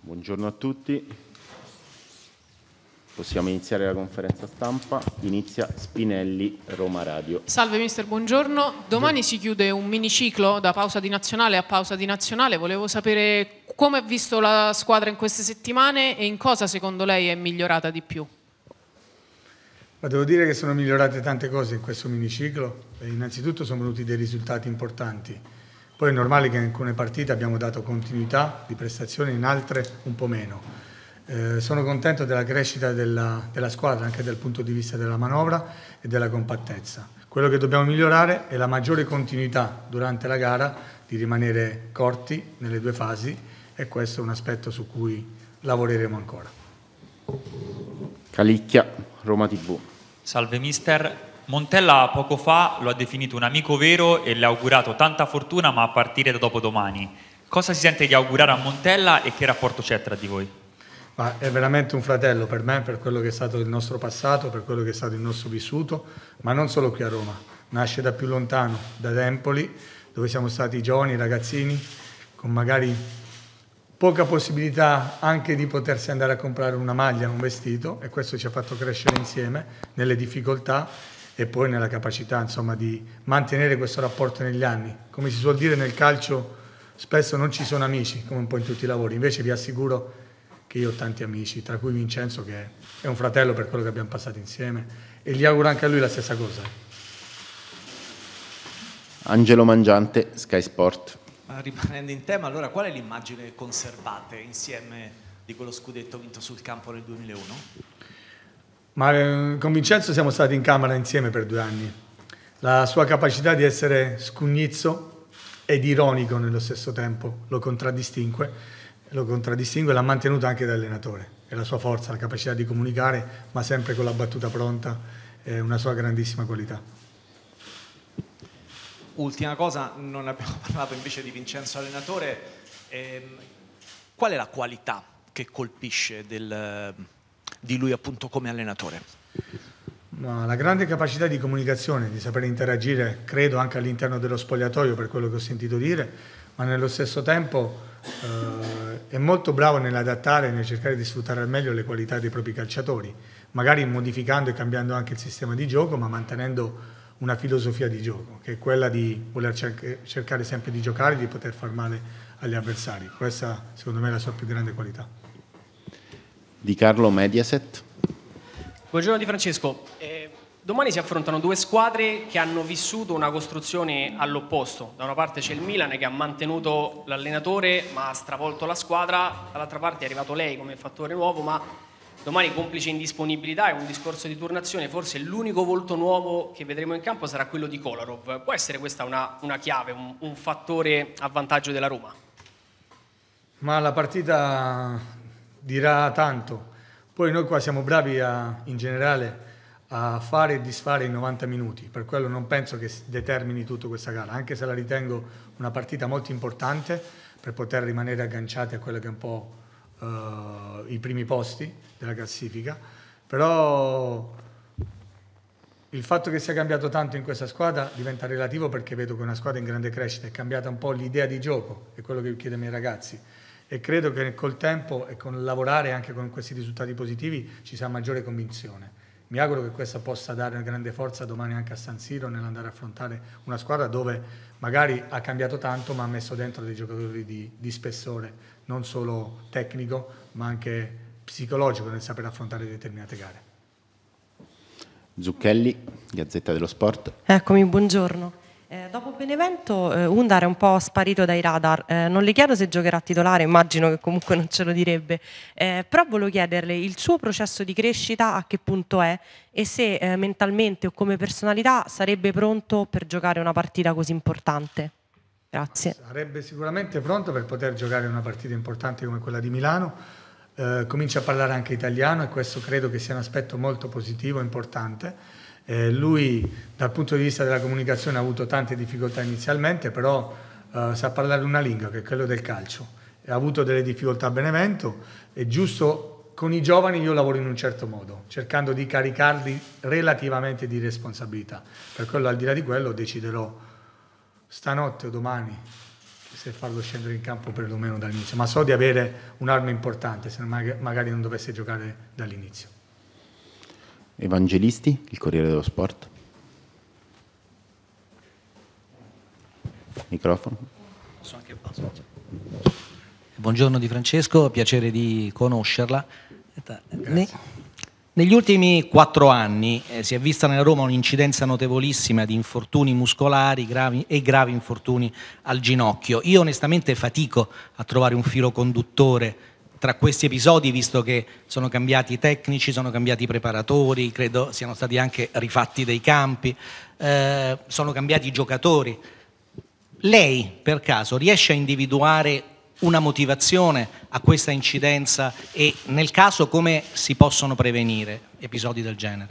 Buongiorno a tutti. Possiamo iniziare la conferenza stampa. Inizia Spinelli, Roma Radio. Salve mister, buongiorno. Domani si chiude un miniciclo da pausa di nazionale a pausa di nazionale. Volevo sapere come ha visto la squadra in queste settimane e in cosa secondo lei è migliorata di più. Ma devo dire che sono migliorate tante cose in questo miniciclo. Innanzitutto sono venuti dei risultati importanti. Poi è normale che in alcune partite abbiamo dato continuità di prestazione, in altre un po' meno. Sono contento della crescita della squadra anche dal punto di vista della manovra e della compattezza. Quello che dobbiamo migliorare è la maggiore continuità durante la gara, di rimanere corti nelle due fasi, e questo è un aspetto su cui lavoreremo ancora. Calicchia, Roma TV. Salve mister. Montella poco fa lo ha definito un amico vero e le ha augurato tanta fortuna, ma a partire da dopodomani. Cosa si sente di augurare a Montella e che rapporto c'è tra di voi? Ma è veramente un fratello per me, per quello che è stato il nostro passato, per quello che è stato il nostro vissuto, ma non solo qui a Roma. Nasce da più lontano, da Empoli, dove siamo stati giovani, ragazzini, con magari poca possibilità anche di potersi andare a comprare una maglia, un vestito, e questo ci ha fatto crescere insieme nelle difficoltà e poi nella capacità, insomma, di mantenere questo rapporto negli anni. Come si suol dire nel calcio, spesso non ci sono amici, come un po' in tutti i lavori, invece vi assicuro che io ho tanti amici, tra cui Vincenzo, che è un fratello per quello che abbiamo passato insieme, e gli auguro anche a lui la stessa cosa. Angelo Mangiante, Sky Sport. Rimanendo in tema, allora qual è l'immagine che conservate insieme di quello scudetto vinto sul campo nel 2001? Ma con Vincenzo siamo stati in camera insieme per 2 anni. La sua capacità di essere scugnizzo ed ironico nello stesso tempo lo contraddistingue e l'ha mantenuto anche da allenatore. E la sua forza, la capacità di comunicare, ma sempre con la battuta pronta, è una sua grandissima qualità. Ultima cosa, non abbiamo parlato invece di Vincenzo allenatore. Qual è la qualità che colpisce di lui appunto come allenatore? No, la grande capacità di comunicazione, di sapere interagire, credo anche all'interno dello spogliatoio, per quello che ho sentito dire, ma nello stesso tempo è molto bravo nell'adattare e nel cercare di sfruttare al meglio le qualità dei propri calciatori, magari modificando e cambiando anche il sistema di gioco, ma mantenendo una filosofia di gioco, che è quella di voler cercare sempre di giocare e di poter far male agli avversari. Questa secondo me è la sua più grande qualità. Di Carlo, Mediaset. Buongiorno Di Francesco. Domani si affrontano 2 squadre che hanno vissuto una costruzione all'opposto. Da una parte c'è il Milan che ha mantenuto l'allenatore ma ha stravolto la squadra, dall'altra parte è arrivato lei come fattore nuovo, ma domani, complice indisponibilità e un discorso di turnazione, forse l'unico volto nuovo che vedremo in campo sarà quello di Kolarov. Può essere questa una chiave, un fattore a vantaggio della Roma? Ma la partita dirà tanto. Poi noi qua siamo bravi in generale a fare e disfare in 90 minuti, per quello non penso che determini tutta questa gara, anche se la ritengo una partita molto importante per poter rimanere agganciati a quello che è un po' i primi posti della classifica. Però il fatto che sia cambiato tanto in questa squadra diventa relativo, perché vedo che è una squadra in grande crescita, è cambiata un po' l'idea di gioco, è quello che chiedo ai miei ragazzi, e credo che col tempo e con lavorare anche con questi risultati positivi ci sia maggiore convinzione. Mi auguro che questa possa dare una grande forza domani anche a San Siro nell'andare a affrontare una squadra dove magari ha cambiato tanto ma ha messo dentro dei giocatori di spessore, non solo tecnico ma anche psicologico nel saper affrontare determinate gare. Zucchelli, Gazzetta dello Sport. Eccomi, buongiorno. Dopo Benevento Undar è un po' sparito dai radar, non le chiedo se giocherà titolare, immagino che comunque non ce lo direbbe, però volevo chiederle il suo processo di crescita a che punto è e se mentalmente o come personalità sarebbe pronto per giocare una partita così importante. Grazie. Sarebbe sicuramente pronto per poter giocare una partita importante come quella di Milano, comincia a parlare anche italiano e questo credo che sia un aspetto molto positivo e importante. Lui dal punto di vista della comunicazione ha avuto tante difficoltà inizialmente, però sa parlare una lingua che è quello del calcio. Ha avuto delle difficoltà a Benevento, è giusto, con i giovani io lavoro in un certo modo, cercando di caricarli relativamente di responsabilità. Per quello, al di là di quello, deciderò stanotte o domani se farlo scendere in campo perlomeno dall'inizio, ma so di avere un'arma importante se magari non dovesse giocare dall'inizio. Evangelisti, il Corriere dello Sport. Microfono. Buongiorno Di Francesco, piacere di conoscerla. Negli ultimi 4 anni si è vista nella Roma un'incidenza notevolissima di infortuni muscolari gravi infortuni al ginocchio. Io onestamente fatico a trovare un filo conduttore tra questi episodi, visto che sono cambiati i tecnici, sono cambiati i preparatori, credo siano stati anche rifatti dei campi, sono cambiati i giocatori. Lei, per caso, riesce a individuare una motivazione a questa incidenza e, nel caso, come si possono prevenire episodi del genere?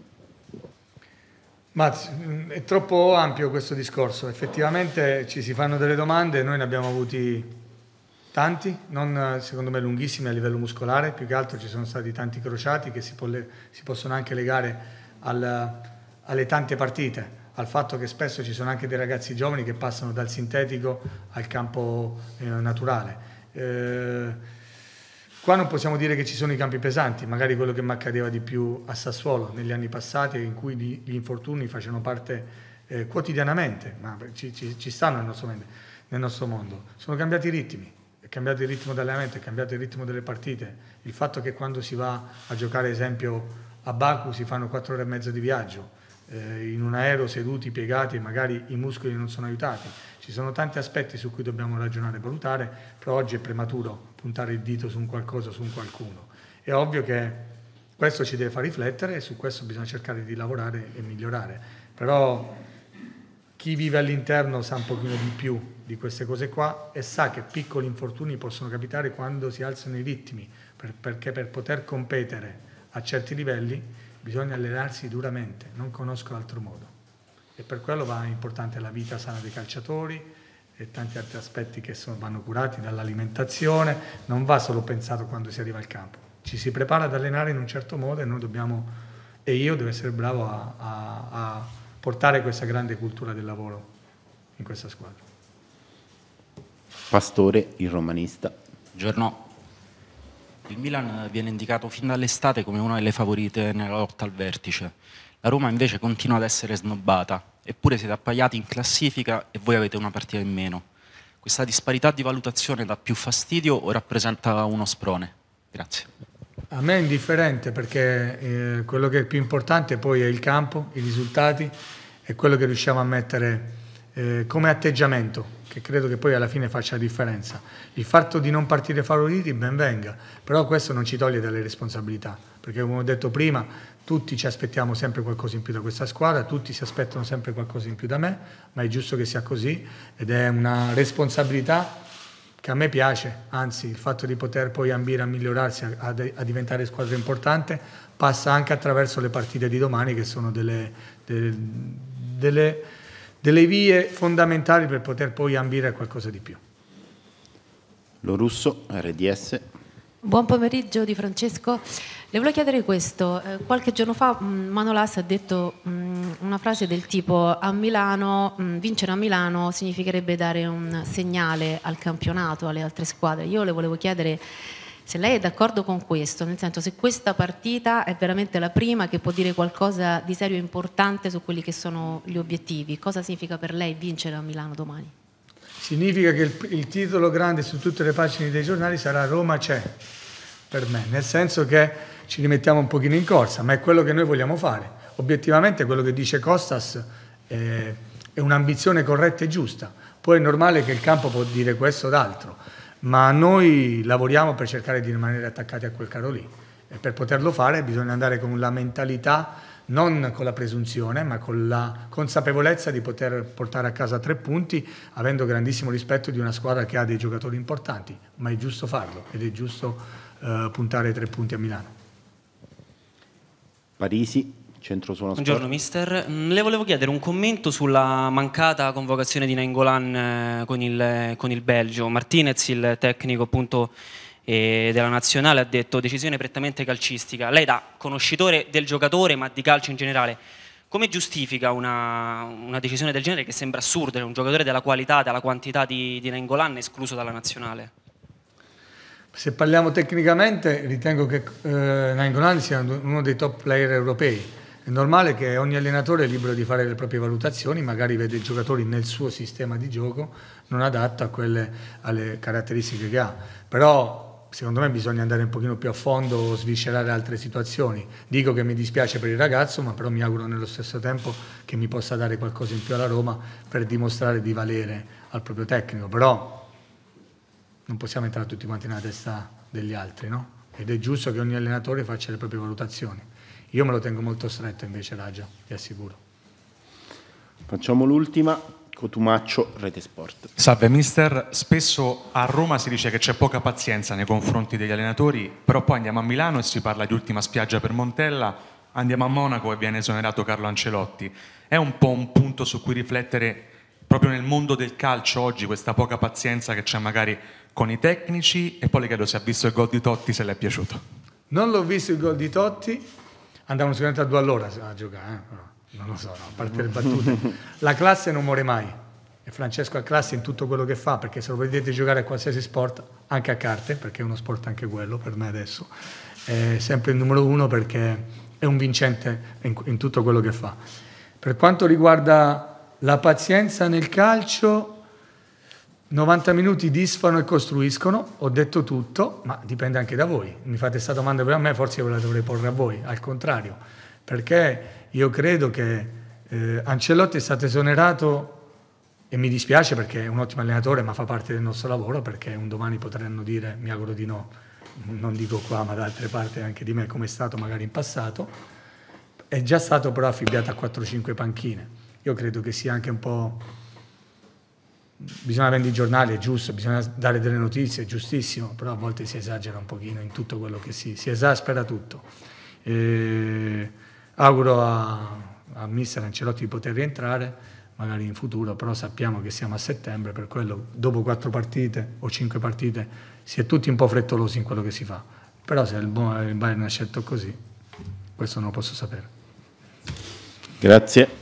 Ma è troppo ampio questo discorso. Effettivamente ci si fanno delle domande, noi ne abbiamo avuti tanti, non secondo me lunghissimi a livello muscolare, più che altro ci sono stati tanti crociati che si possono anche legare alle tante partite, al fatto che spesso ci sono anche dei ragazzi giovani che passano dal sintetico al campo naturale. Qua non possiamo dire che ci sono i campi pesanti, magari quello che mi accadeva di più a Sassuolo negli anni passati, in cui gli infortuni facevano parte quotidianamente, ma ci stanno nel nostro mondo. Sono cambiati i ritmi, è cambiato il ritmo dell'allenamento, è cambiato il ritmo delle partite. Il fatto che quando si va a giocare, ad esempio, a Baku si fanno 4 ore e mezza di viaggio, in un aereo seduti, piegati, e magari i muscoli non sono aiutati. Ci sono tanti aspetti su cui dobbiamo ragionare e valutare, però oggi è prematuro puntare il dito su un qualcosa, su un qualcuno. È ovvio che questo ci deve far riflettere e su questo bisogna cercare di lavorare e migliorare. Però chi vive all'interno sa un pochino di più di queste cose qua e sa che piccoli infortuni possono capitare quando si alzano i ritmi, perché per poter competere a certi livelli bisogna allenarsi duramente, non conosco altro modo. E per quello va importante la vita sana dei calciatori e tanti altri aspetti che vanno curati, dall'alimentazione, non va solo pensato quando si arriva al campo. Ci si prepara ad allenare in un certo modo e noi io devo essere bravo a portare questa grande cultura del lavoro in questa squadra. Pastore, il romanista. Buongiorno. Il Milan viene indicato fin dall'estate come una delle favorite nella lotta al vertice. La Roma invece continua ad essere snobbata, eppure siete appaiati in classifica e voi avete una partita in meno. Questa disparità di valutazione dà più fastidio o rappresenta uno sprone? Grazie. A me è indifferente, perché quello che è più importante poi è il campo, i risultati e quello che riusciamo a mettere come atteggiamento, che credo che poi alla fine faccia la differenza. Il fatto di non partire favoriti ben venga, però questo non ci toglie dalle responsabilità, perché come ho detto prima tutti ci aspettiamo sempre qualcosa in più da questa squadra, tutti si aspettano sempre qualcosa in più da me, ma è giusto che sia così ed è una responsabilità che a me piace, anzi il fatto di poter poi ambire a migliorarsi, a diventare squadra importante passa anche attraverso le partite di domani, che sono delle vie fondamentali per poter poi ambire a qualcosa di più. Lo Russo, RDS. Buon pomeriggio Di Francesco. Le volevo chiedere questo. Qualche giorno fa Manolas ha detto una frase del tipo: a Milano, vincere a Milano significherebbe dare un segnale al campionato, alle altre squadre. Io le volevo chiedere se lei è d'accordo con questo, nel senso, se questa partita è veramente la prima che può dire qualcosa di serio e importante su quelli che sono gli obiettivi. Cosa significa per lei vincere a Milano domani? Significa che il titolo grande su tutte le pagine dei giornali sarà Roma c'è, per me, nel senso che ci rimettiamo un pochino in corsa, ma è quello che noi vogliamo fare. Obiettivamente quello che dice Costas è un'ambizione corretta e giusta, poi è normale che il campo può dire questo o d'altro, ma noi lavoriamo per cercare di rimanere attaccati a quel carro lì e per poterlo fare bisogna andare con la mentalità, non con la presunzione, ma con la consapevolezza di poter portare a casa 3 punti, avendo grandissimo rispetto di una squadra che ha dei giocatori importanti, ma è giusto farlo ed è giusto puntare ai 3 punti a Milano. Parisi, Centro Suono Sport. Buongiorno mister, le volevo chiedere un commento sulla mancata convocazione di Nainggolan con il Belgio. Martinez, il tecnico appunto della nazionale, ha detto decisione prettamente calcistica. Lei, da conoscitore del giocatore ma di calcio in generale, come giustifica una decisione del genere che sembra assurda, un giocatore della qualità, della quantità di Nainggolan escluso dalla nazionale? Se parliamo tecnicamente, ritengo che Nainggolan sia uno dei top player europei. È normale che ogni allenatore è libero di fare le proprie valutazioni, magari vede i giocatori nel suo sistema di gioco non adatto alle caratteristiche che ha. Però secondo me bisogna andare un pochino più a fondo, sviscerare altre situazioni. Dico che mi dispiace per il ragazzo, ma però mi auguro nello stesso tempo che mi possa dare qualcosa in più alla Roma per dimostrare di valere al proprio tecnico. Però non possiamo entrare tutti quanti nella testa degli altri, no? Ed è giusto che ogni allenatore faccia le proprie valutazioni. Io me lo tengo molto stretto invece, Raggio, ti assicuro. Facciamo l'ultima, Cotumaccio, Rete Sport. Salve mister, spesso a Roma si dice che c'è poca pazienza nei confronti degli allenatori, però poi andiamo a Milano e si parla di ultima spiaggia per Montella, andiamo a Monaco e viene esonerato Carlo Ancelotti. È un po' un punto su cui riflettere proprio nel mondo del calcio oggi, questa poca pazienza che c'è magari con i tecnici, e poi le chiedo se ha visto il gol di Totti, se le è piaciuto. Non l'ho visto il gol di Totti, andavano sicuramente a 2 all'ora a giocare, no, non lo so, no, a parte le battute. La classe non muore mai, e Francesco ha classe in tutto quello che fa, perché se lo vedete giocare a qualsiasi sport, anche a carte, perché è uno sport anche quello per me adesso, è sempre il numero 1 perché è un vincente in tutto quello che fa. Per quanto riguarda la pazienza nel calcio, 90 minuti disfano e costruiscono, ho detto tutto, ma dipende anche da voi. Mi fate questa domanda per me, forse io ve la dovrei porre a voi, al contrario, perché io credo che Ancelotti è stato esonerato, e mi dispiace perché è un ottimo allenatore, ma fa parte del nostro lavoro, perché un domani potranno dire, mi auguro di no, non dico qua ma da altre parti anche di me, come è stato magari in passato, è già stato però affibbiato a 4-5 panchine. Io credo che sia anche un po'... Bisogna vendere i giornali, è giusto, bisogna dare delle notizie, è giustissimo, però a volte si esagera un pochino in tutto quello che si esaspera tutto. Auguro a mister Ancelotti di poter rientrare, magari in futuro, però sappiamo che siamo a settembre, per quello dopo 4 partite o 5 partite si è tutti un po' frettolosi in quello che si fa. Però se il Bayern ha scelto così, questo non lo posso sapere. Grazie.